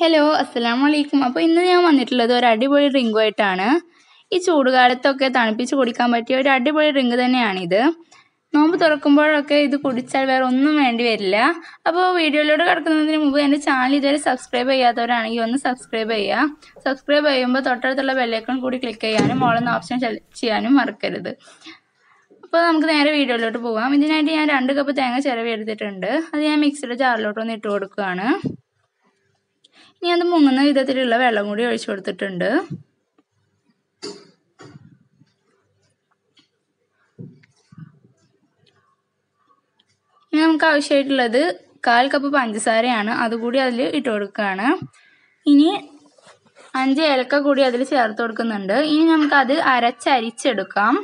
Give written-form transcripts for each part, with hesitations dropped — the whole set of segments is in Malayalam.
ഹലോ അസ്സലാമു അലൈക്കും. അപ്പോൾ ഇന്ന് ഞാൻ വന്നിട്ടുള്ളത് ഒരു അടിപൊളി ഡ്രിങ്കുമായിട്ടാണ്. ഈ ചൂടുകാലത്തൊക്കെ തണുപ്പിച്ച് കുടിക്കാൻ പറ്റിയ ഒരു അടിപൊളി ഡ്രിങ്ക് തന്നെയാണിത്. നോമ്പ് തുറക്കുമ്പോഴൊക്കെ ഇത് കുടിച്ചാൽ വേറെ ഒന്നും വേണ്ടി വരില്ല. അപ്പോൾ വീഡിയോയിലൂടെ കിടക്കുന്നതിന് മുമ്പ് എൻ്റെ ചാനൽ ഇതുവരെ സബ്സ്ക്രൈബ് ചെയ്യാത്തവരാണെങ്കിൽ ഒന്ന് സബ്സ്ക്രൈബ് ചെയ്യുക. സബ്സ്ക്രൈബ് ചെയ്യുമ്പോൾ തൊട്ടടുത്തുള്ള ബെല്ലൈക്കൺ കൂടി ക്ലിക്ക് ചെയ്യാനും ഓളെന്ന ഓപ്ഷൻ ചെയ്യാനും മറക്കരുത്. അപ്പോൾ നമുക്ക് നേരെ വീഡിയോയിലോട്ട് പോകാം. ഇതിനായിട്ട് ഞാൻ 2 കപ്പ് തേങ്ങ ചിരവി എടുത്തിട്ടുണ്ട്. അത് ഞാൻ മിക്സിയുടെ ജാറിലോട്ടൊന്ന് ഇട്ട് കൊടുക്കുകയാണ്. ഇനി അത് മുങ്ങുന്ന വിധത്തിലുള്ള വെള്ളം കൂടി ഒഴിച്ചു കൊടുത്തിട്ടുണ്ട്. ഇനി നമുക്ക് ആവശ്യമായിട്ടുള്ളത് 1/4 കപ്പ് പഞ്ചസാരയാണ്. അതുകൂടി അതിൽ ഇട്ട് കൊടുക്കുകയാണ്. ഇനി 5 ഏലക്ക കൂടി അതിൽ ചേർത്ത് കൊടുക്കുന്നുണ്ട്. ഇനി നമുക്കത് അരച്ചരിച്ചെടുക്കാം.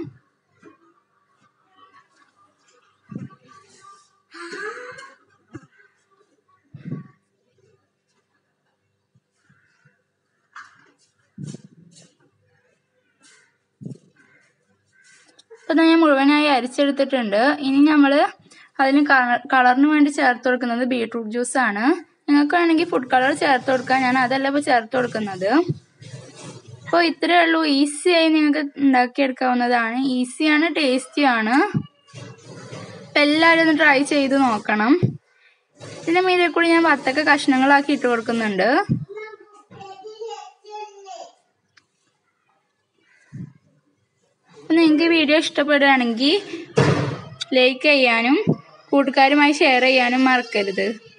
അപ്പോൾ ഞാൻ മുഴുവനായി അരിച്ചെടുത്തിട്ടുണ്ട്. ഇനി നമ്മൾ അതിന് കളറിന് വേണ്ടി ചേർത്ത് കൊടുക്കുന്നത് ബീട്രൂട്ട് ജ്യൂസാണ്. നിങ്ങൾക്ക് വേണമെങ്കിൽ ഫുഡ് കളർ ചേർത്ത് കൊടുക്കാം. ഞാൻ അതല്ല ഇപ്പോൾ ചേർത്ത് കൊടുക്കുന്നത്. അപ്പോൾ ഇത്രയേ ഉള്ളൂ. ഈസിയായി നിങ്ങൾക്ക് ഉണ്ടാക്കിയെടുക്കാവുന്നതാണ്. ഈസിയാണ്, ടേസ്റ്റിയാണ്. അപ്പോൾ എല്ലാവരും ഒന്ന് ട്രൈ ചെയ്ത് നോക്കണം. ഇതിൻ്റെ മീതെ കൂടി ഞാൻ വത്തക്ക കഷ്ണങ്ങളാക്കി ഇട്ട് കൊടുക്കുന്നുണ്ട്. അപ്പോൾ നിങ്ങൾക്ക് വീഡിയോ ഇഷ്ടപ്പെടുകയാണെങ്കിൽ ലൈക്ക് ചെയ്യാനും കൂട്ടുകാരുമായി ഷെയർ ചെയ്യാനും മറക്കരുത്.